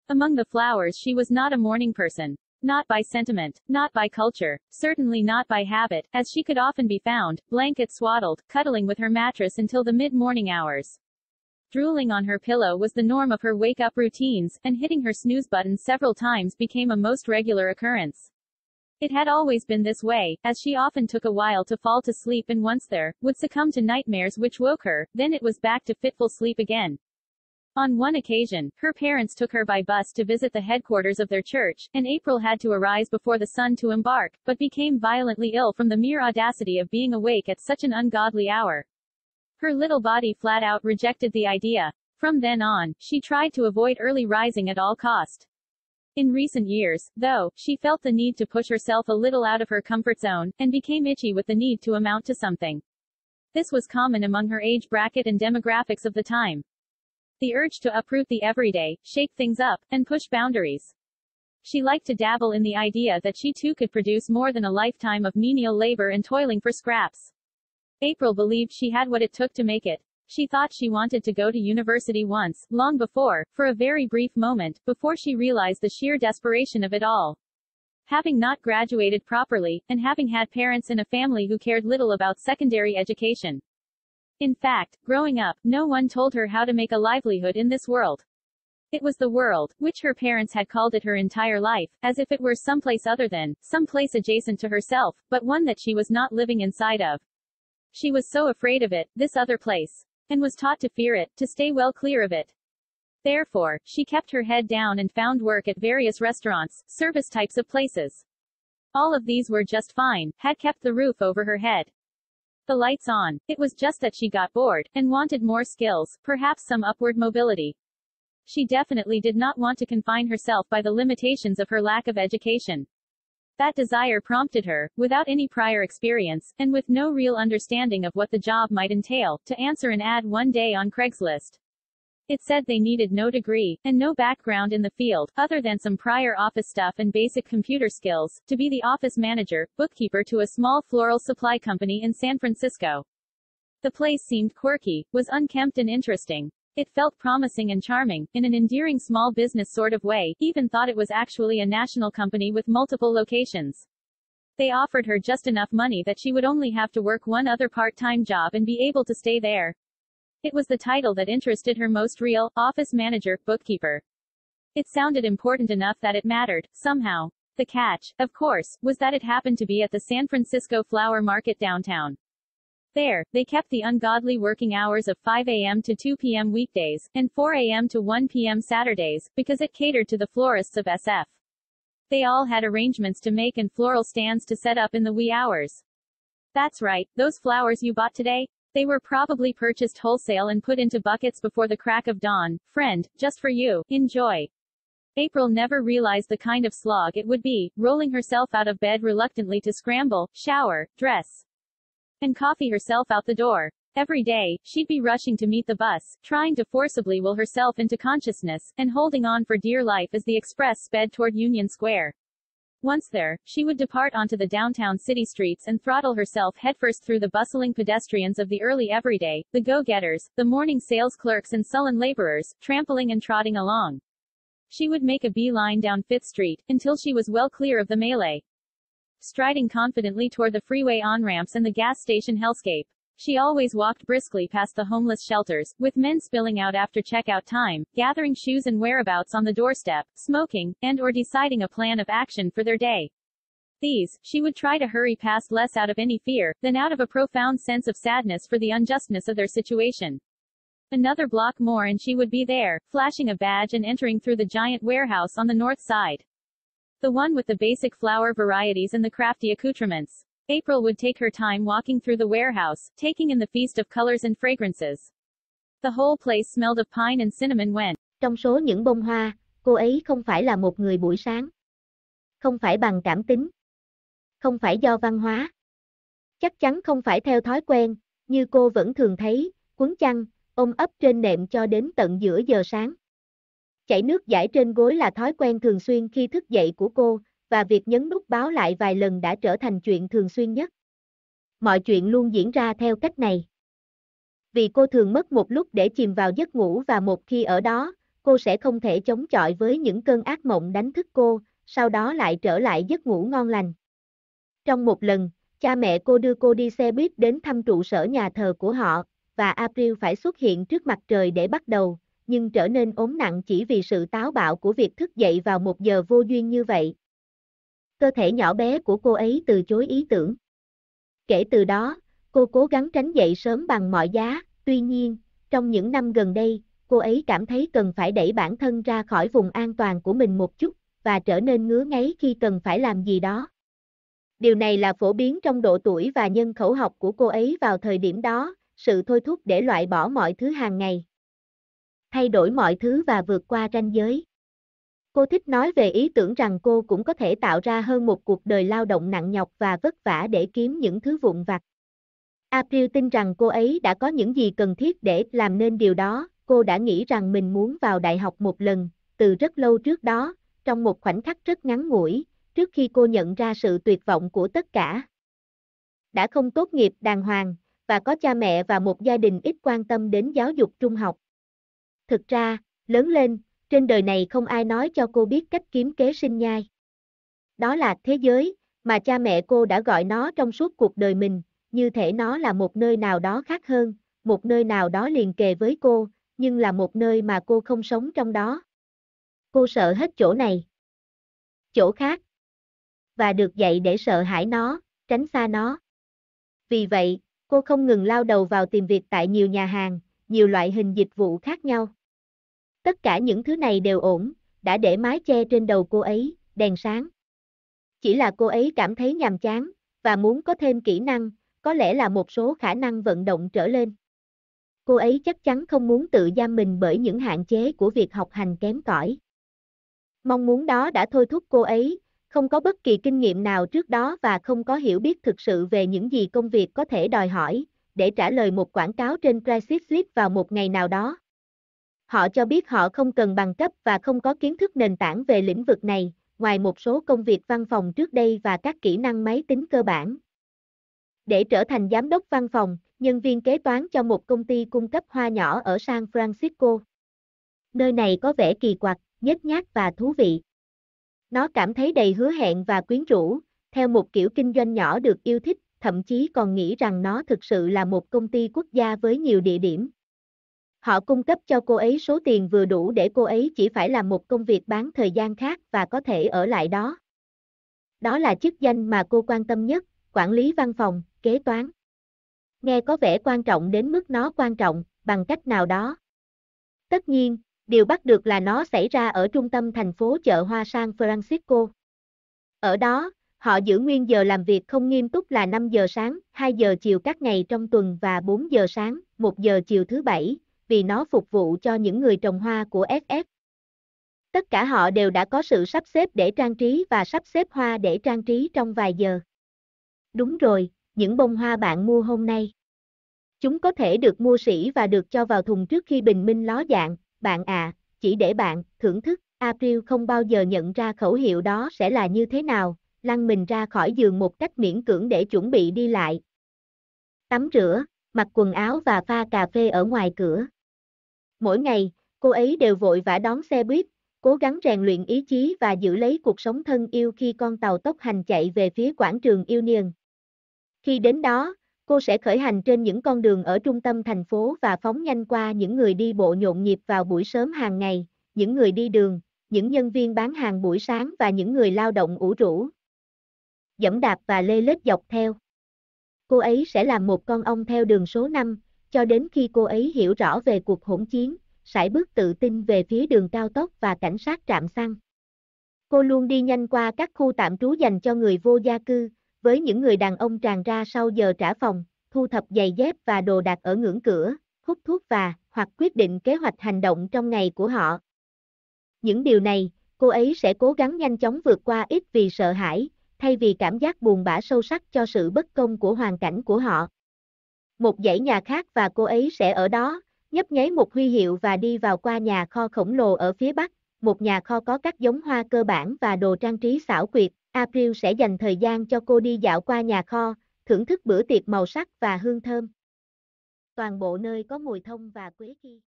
Among the flowers she was not a morning person. Not by sentiment, not by culture, certainly not by habit, as she could often be found, blanket swaddled, cuddling with her mattress until the mid-morning hours. Drooling on her pillow was the norm of her wake-up routines, and hitting her snooze button several times became a most regular occurrence. It had always been this way, as she often took a while to fall to sleep and once there, would succumb to nightmares which woke her, then it was back to fitful sleep again. On one occasion, her parents took her by bus to visit the headquarters of their church, and April had to arise before the sun to embark, but became violently ill from the mere audacity of being awake at such an ungodly hour. Her little body flat out rejected the idea. From then on, she tried to avoid early rising at all cost. In recent years, though, she felt the need to push herself a little out of her comfort zone, and became itchy with the need to amount to something. This was common among her age bracket and demographics of the time. The urge to uproot the everyday, shake things up, and push boundaries. She liked to dabble in the idea that she too could produce more than a lifetime of menial labor and toiling for scraps. April believed she had what it took to make it. She thought she wanted to go to university once, long before, for a very brief moment, before she realized the sheer desperation of it all. Having not graduated properly, and having had parents in a family who cared little about secondary education. In fact, growing up, no one told her how to make a livelihood in this world. It was the world, which her parents had called it her entire life, as if it were someplace other than, someplace adjacent to herself, but one that she was not living inside of. She was so afraid of it, this other place, and was taught to fear it, to stay well clear of it. Therefore, she kept her head down and found work at various restaurants, service types of places. All of these were just fine, had kept the roof over her head. The lights on. It was just that she got bored, and wanted more skills, perhaps some upward mobility. She definitely did not want to confine herself by the limitations of her lack of education. That desire prompted her, without any prior experience, and with no real understanding of what the job might entail, to answer an ad one day on Craigslist. It said they needed no degree, and no background in the field, other than some prior office stuff and basic computer skills, to be the office manager, bookkeeper to a small floral supply company in San Francisco. The place seemed quirky, was unkempt and interesting. It felt promising and charming, in an endearing small business sort of way, even thought it was actually a national company with multiple locations. They offered her just enough money that she would only have to work one other part-time job and be able to stay there. It was the title that interested her most: real, office manager, bookkeeper. It sounded important enough that it mattered, somehow. The catch, of course, was that it happened to be at the San Francisco Flower Market downtown. There, they kept the ungodly working hours of 5 a.m. to 2 p.m. weekdays, and 4 a.m. to 1 p.m. Saturdays, because it catered to the florists of SF. They all had arrangements to make and floral stands to set up in the wee hours. That's right, those flowers you bought today? They were probably purchased wholesale and put into buckets before the crack of dawn. Friend, just for you. Enjoy. April never realized the kind of slog it would be, rolling herself out of bed reluctantly to scramble, shower, dress, and coffee herself out the door. Every day, she'd be rushing to meet the bus, trying to forcibly will herself into consciousness, and holding on for dear life as the express sped toward Union Square. Once there, she would depart onto the downtown city streets and throttle herself headfirst through the bustling pedestrians of the early everyday, the go-getters, the morning sales clerks and sullen laborers, trampling and trotting along. She would make a beeline down Fifth Street, until she was well clear of the melee. Striding confidently toward the freeway on-ramps and the gas station hellscape. She always walked briskly past the homeless shelters, with men spilling out after checkout time, gathering shoes and whereabouts on the doorstep, smoking, and/or deciding a plan of action for their day. These, she would try to hurry past less out of any fear, than out of a profound sense of sadness for the unjustness of their situation. Another block more and she would be there, flashing a badge and entering through the giant warehouse on the north side. The one with the basic flower varieties and the crafty accoutrements. April would take her time walking through the warehouse, taking in the feast of colors and fragrances. The whole place smelled of pine and cinnamon when, trong số những bông hoa, cô ấy không phải là một người buổi sáng. Không phải bằng cảm tính. Không phải do văn hóa. Chắc chắn không phải theo thói quen, như cô vẫn thường thấy, quấn chăn, ôm ấp trên nệm cho đến tận giữa giờ sáng. Chảy nước dãi trên gối là thói quen thường xuyên khi thức dậy của cô, và việc nhấn nút báo lại vài lần đã trở thành chuyện thường xuyên nhất. Mọi chuyện luôn diễn ra theo cách này. Vì cô thường mất một lúc để chìm vào giấc ngủ và một khi ở đó, cô sẽ không thể chống chọi với những cơn ác mộng đánh thức cô, sau đó lại trở lại giấc ngủ ngon lành. Trong một lần, cha mẹ cô đưa cô đi xe buýt đến thăm trụ sở nhà thờ của họ, và April phải xuất hiện trước mặt trời để bắt đầu, nhưng trở nên ốm nặng chỉ vì sự táo bạo của việc thức dậy vào một giờ vô duyên như vậy. Cơ thể nhỏ bé của cô ấy từ chối ý tưởng. Kể từ đó, cô cố gắng tránh dậy sớm bằng mọi giá, tuy nhiên, trong những năm gần đây, cô ấy cảm thấy cần phải đẩy bản thân ra khỏi vùng an toàn của mình một chút, và trở nên ngứa ngáy khi cần phải làm gì đó. Điều này là phổ biến trong độ tuổi và nhân khẩu học của cô ấy vào thời điểm đó, sự thôi thúc để loại bỏ mọi thứ hàng ngày. Thay đổi mọi thứ và vượt qua ranh giới. Cô thích nói về ý tưởng rằng cô cũng có thể tạo ra hơn một cuộc đời lao động nặng nhọc và vất vả để kiếm những thứ vụn vặt. April tin rằng cô ấy đã có những gì cần thiết để làm nên điều đó. Cô đã nghĩ rằng mình muốn vào đại học một lần, từ rất lâu trước đó, trong một khoảnh khắc rất ngắn ngủi, trước khi cô nhận ra sự tuyệt vọng của tất cả. Đã không tốt nghiệp đàng hoàng, và có cha mẹ và một gia đình ít quan tâm đến giáo dục trung học. Thực ra, lớn lên, trên đời này không ai nói cho cô biết cách kiếm kế sinh nhai. Đó là thế giới, mà cha mẹ cô đã gọi nó trong suốt cuộc đời mình, như thể nó là một nơi nào đó khác hơn, một nơi nào đó liền kề với cô, nhưng là một nơi mà cô không sống trong đó. Cô sợ hết chỗ này, chỗ khác, và được dạy để sợ hãi nó, tránh xa nó. Vì vậy, cô không ngừng lao đầu vào tìm việc tại nhiều nhà hàng, nhiều loại hình dịch vụ khác nhau. Tất cả những thứ này đều ổn, đã để mái che trên đầu cô ấy, đèn sáng. Chỉ là cô ấy cảm thấy nhàm chán, và muốn có thêm kỹ năng, có lẽ là một số khả năng vận động trở lên. Cô ấy chắc chắn không muốn tự giam mình bởi những hạn chế của việc học hành kém cỏi. Mong muốn đó đã thôi thúc cô ấy, không có bất kỳ kinh nghiệm nào trước đó và không có hiểu biết thực sự về những gì công việc có thể đòi hỏi, để trả lời một quảng cáo trên Craigslist vào một ngày nào đó. Họ cho biết họ không cần bằng cấp và không có kiến thức nền tảng về lĩnh vực này, ngoài một số công việc văn phòng trước đây và các kỹ năng máy tính cơ bản. Để trở thành giám đốc văn phòng, nhân viên kế toán cho một công ty cung cấp hoa nhỏ ở San Francisco. Nơi này có vẻ kỳ quặc, nhếch nhác và thú vị. Nó cảm thấy đầy hứa hẹn và quyến rũ, theo một kiểu kinh doanh nhỏ được yêu thích, thậm chí còn nghĩ rằng nó thực sự là một công ty quốc gia với nhiều địa điểm. Họ cung cấp cho cô ấy số tiền vừa đủ để cô ấy chỉ phải làm một công việc bán thời gian khác và có thể ở lại đó. Đó là chức danh mà cô quan tâm nhất, quản lý văn phòng, kế toán. Nghe có vẻ quan trọng đến mức nó quan trọng, bằng cách nào đó. Tất nhiên, điều bắt được là nó xảy ra ở trung tâm thành phố chợ hoa San Francisco. Ở đó, họ giữ nguyên giờ làm việc không nghiêm túc là 5 giờ sáng, 2 giờ chiều các ngày trong tuần và 4 giờ sáng, 1 giờ chiều thứ Bảy, vì nó phục vụ cho những người trồng hoa của FF. Tất cả họ đều đã có sự sắp xếp để trang trí và sắp xếp hoa để trang trí trong vài giờ. Đúng rồi, những bông hoa bạn mua hôm nay. Chúng có thể được mua sỉ và được cho vào thùng trước khi bình minh ló dạng, bạn à, chỉ để bạn thưởng thức. April không bao giờ nhận ra khẩu hiệu đó sẽ là như thế nào, lăn mình ra khỏi giường một cách miễn cưỡng để chuẩn bị đi lại. Tắm rửa, mặc quần áo và pha cà phê ở ngoài cửa. Mỗi ngày, cô ấy đều vội vã đón xe buýt, cố gắng rèn luyện ý chí và giữ lấy cuộc sống thân yêu khi con tàu tốc hành chạy về phía quảng trường Union. Khi đến đó, cô sẽ khởi hành trên những con đường ở trung tâm thành phố và phóng nhanh qua những người đi bộ nhộn nhịp vào buổi sớm hàng ngày, những người đi đường, những nhân viên bán hàng buổi sáng và những người lao động ủ rũ. Giẫm đạp và lê lết dọc theo. Cô ấy sẽ làm một con ong theo đường số 5, cho đến khi cô ấy hiểu rõ về cuộc hỗn chiến, sải bước tự tin về phía đường cao tốc và cảnh sát trạm xăng. Cô luôn đi nhanh qua các khu tạm trú dành cho người vô gia cư, với những người đàn ông tràn ra sau giờ trả phòng, thu thập giày dép và đồ đạc ở ngưỡng cửa, hút thuốc hoặc quyết định kế hoạch hành động trong ngày của họ. Những điều này, cô ấy sẽ cố gắng nhanh chóng vượt qua ít vì sợ hãi, thay vì cảm giác buồn bã sâu sắc cho sự bất công của hoàn cảnh của họ. Một dãy nhà khác và cô ấy sẽ ở đó, nhấp nháy một huy hiệu và đi vào qua nhà kho khổng lồ ở phía bắc, một nhà kho có các giống hoa cơ bản và đồ trang trí xảo quyệt. April sẽ dành thời gian cho cô đi dạo qua nhà kho, thưởng thức bữa tiệc màu sắc và hương thơm. Toàn bộ nơi có mùi thông và quế khi